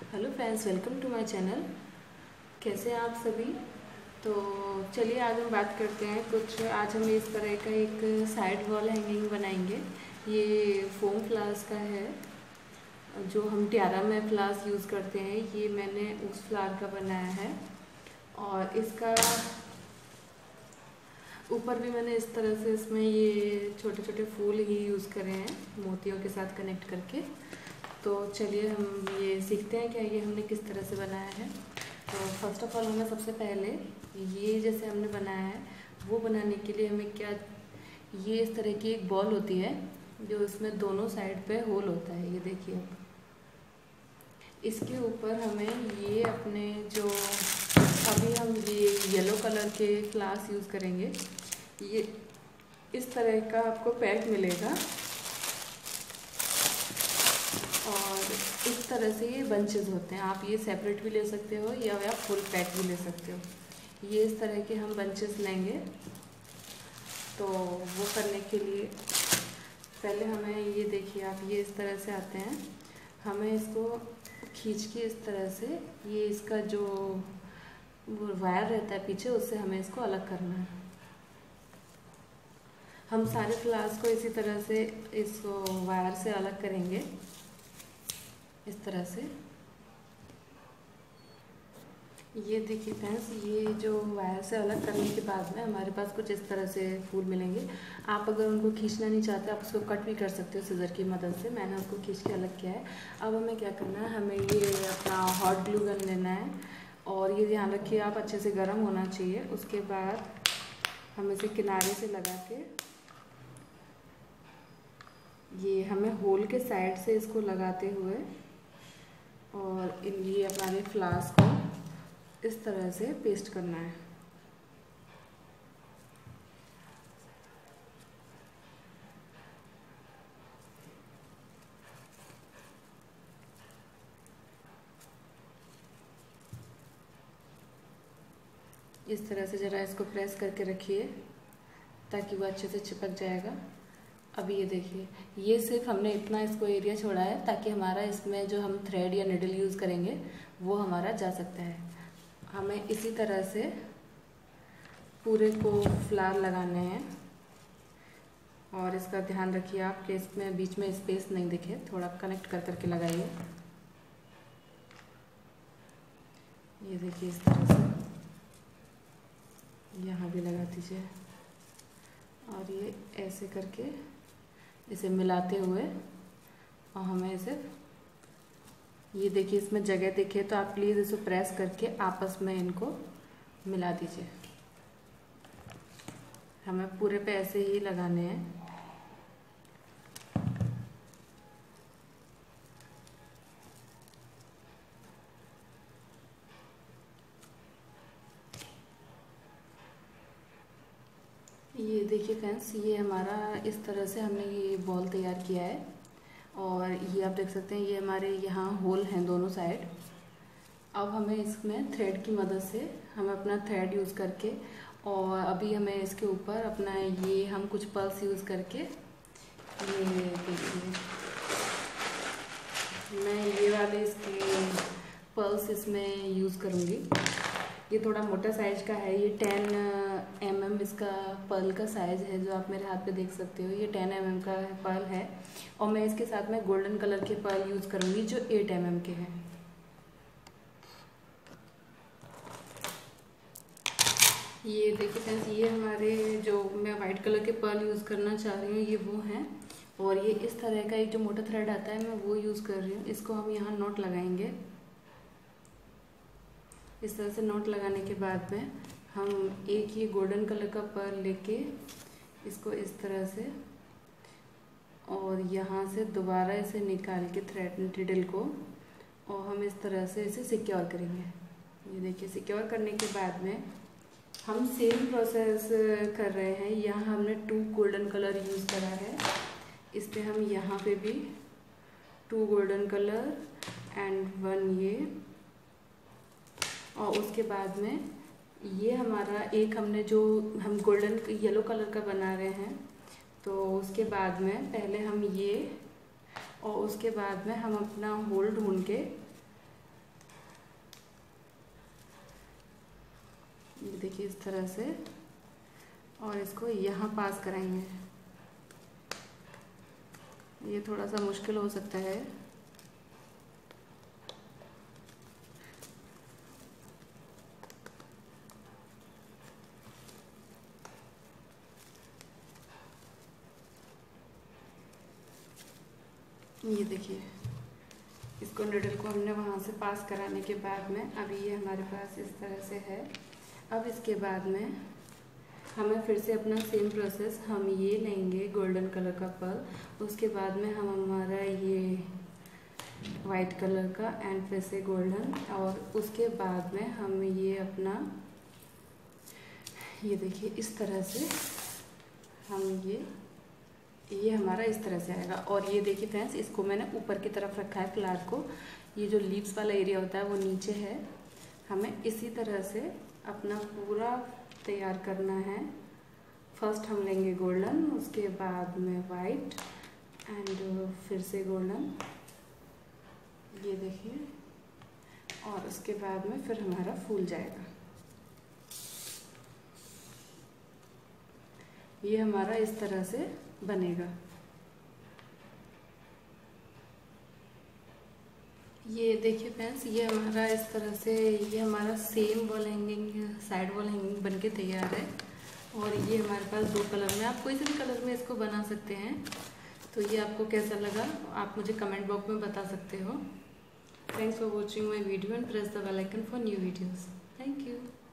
Hello friends, welcome to my channel. कैसे हैं आप सभी। तो चलिए आज हम बात करते हैं कुछ। आज हम इस तरह का एक साइड वॉल हैंगिंग बनाएंगे। ये फोम फ्लावर्स का है, जो हम टियारा में फ्लावर्स यूज़ करते हैं। ये मैंने उस फ्लावर का बनाया है और इसका ऊपर भी मैंने इस तरह से इसमें ये छोटे छोटे फूल ही यूज़ करे हैं मोतियों के साथ कनेक्ट करके। तो चलिए हम ये सीखते हैं क्या ये हमने किस तरह से बनाया है। तो फर्स्ट ऑफ ऑल हमें सबसे पहले ये जैसे हमने बनाया है वो बनाने के लिए हमें क्या, ये इस तरह की एक बॉल होती है जो इसमें दोनों साइड पे होल होता है। ये देखिए, इसके ऊपर हमें ये अपने जो अभी हम ये येलो कलर के फ्लावर्स यूज़ करेंगे। ये इस तरह का आपको पैक मिलेगा और इस तरह से ये बंचेस होते हैं। आप ये सेपरेट भी ले सकते हो या आप फुल पैक भी ले सकते हो। ये इस तरह के हम बंचेस लेंगे। तो वो करने के लिए पहले हमें ये देखिए, आप ये इस तरह से आते हैं। हमें इसको खींच के इस तरह से ये इसका जो वायर रहता है पीछे, उससे हमें इसको अलग करना है। हम सारे फ्लावर्स को इसी तरह से इसको वायर से अलग करेंगे, इस तरह से। ये देखिए फ्रेंड्स, ये जो वायर से अलग करने के बाद में हमारे पास कुछ इस तरह से फूल मिलेंगे। आप अगर उनको खींचना नहीं चाहते, आप उसको कट भी कर सकते हो सीजर की मदद से। मैंने उसको खींच के अलग किया है। अब हमें क्या करना है, हमें ये अपना हॉट ग्लू गन लेना है और ये ध्यान रखिए आप अच्छे से गर्म होना चाहिए। उसके बाद हम इसे किनारे से लगा के ये हमें होल के साइड से इसको लगाते हुए और ये हमारे फ्लावर्स को इस तरह से पेस्ट करना है। इस तरह से ज़रा इसको प्रेस करके रखिए ताकि वो अच्छे से चिपक जाएगा। अब ये देखिए, ये सिर्फ हमने इतना इसको एरिया छोड़ा है ताकि हमारा इसमें जो हम थ्रेड या निडल यूज़ करेंगे वो हमारा जा सकता है। हमें इसी तरह से पूरे को फ्लावर लगाने हैं और इसका ध्यान रखिए आप कि इसमें बीच में स्पेस नहीं दिखे, थोड़ा कनेक्ट कर करके लगाइए। ये देखिए, इस तरह से यहाँ भी लगा दीजिए और ये ऐसे करके इसे मिलाते हुए, और हमें इसे ये देखिए इसमें जगह दिखे तो आप प्लीज़ इसे प्रेस करके आपस में इनको मिला दीजिए। हमें पूरे पे ऐसे ही लगाने हैं। ये देखिए फ्रेंड्स, ये हमारा इस तरह से हमने ये बॉल तैयार किया है और ये आप देख सकते हैं ये हमारे यहाँ होल हैं दोनों साइड। अब हमें इसमें थ्रेड की मदद से हम अपना थ्रेड यूज़ करके, और अभी हमें इसके ऊपर अपना ये हम कुछ पर्ल्स यूज़ करके, ये देखिए मैं ये वाले इसके पर्ल्स इसमें यूज़ करूँगी। ये थोड़ा मोटा साइज का है, ये 10 mm इसका पर्ल का साइज़ है जो आप मेरे हाथ पे देख सकते हो। ये 10 mm का पर्ल है और मैं इसके साथ में गोल्डन कलर के पर्ल यूज़ करूँगी जो 8 mm के हैं। ये देखिए फ्रेंड्स, ये हमारे जो मैं वाइट कलर के पर्ल यूज़ करना चाह रही हूँ ये वो हैं, और ये इस तरह का एक जो मोटा थ्रेड आता है मैं वो यूज़ कर रही हूँ। इसको हम यहाँ नॉट लगाएंगे। इस तरह से नॉट लगाने के बाद में हम एक ये गोल्डन कलर का पर्ल लेके इसको इस तरह से, और यहाँ से दोबारा इसे निकाल के थ्रेड निडल को, और हम इस तरह से इसे सिक्योर करेंगे। ये देखिए, सिक्योर करने के बाद में हम सेम प्रोसेस कर रहे हैं। यहाँ हमने 2 गोल्डन कलर यूज़ करा है, इस पर हम यहाँ पे भी 2 गोल्डन कलर एंड 1 ये, और उसके बाद में ये हमारा एक हमने जो हम गोल्डन येलो कलर का बना रहे हैं, तो उसके बाद में पहले हम ये, और उसके बाद में हम अपना होल ढूंढ के ये देखिए इस तरह से, और इसको यहाँ पास कराएंगे। ये थोड़ा सा मुश्किल हो सकता है। ये देखिए इसको निडल को हमने वहाँ से पास कराने के बाद में अभी ये हमारे पास इस तरह से है। अब इसके बाद में हमें फिर से अपना सेम प्रोसेस, हम ये लेंगे गोल्डन कलर का पर्ल, उसके बाद में हम हमारा ये वाइट कलर का एंड फिर से गोल्डन, और उसके बाद में हम ये अपना, ये देखिए इस तरह से हम ये हमारा इस तरह से आएगा। और ये देखिए फ्रेंड्स, इसको मैंने ऊपर की तरफ रखा है फ्लावर को, ये जो लीव्स वाला एरिया होता है वो नीचे है। हमें इसी तरह से अपना पूरा तैयार करना है। फर्स्ट हम लेंगे गोल्डन, उसके बाद में वाइट एंड फिर से गोल्डन, ये देखिए, और उसके बाद में फिर हमारा फूल जाएगा। ये हमारा इस तरह से बनेगा। ये देखिए फ्रेंड्स, ये हमारा इस तरह से, ये हमारा same wall hanging, side wall hanging बनके तैयार है। और ये हमारे पास 2 कलर में, आप कोई से भी कलर में इसको बना सकते हैं। तो ये आपको कैसा लगा आप मुझे कमेंट बॉक्स में बता सकते हो। Thanks for watching my video and press the bell icon for new videos. Thank you.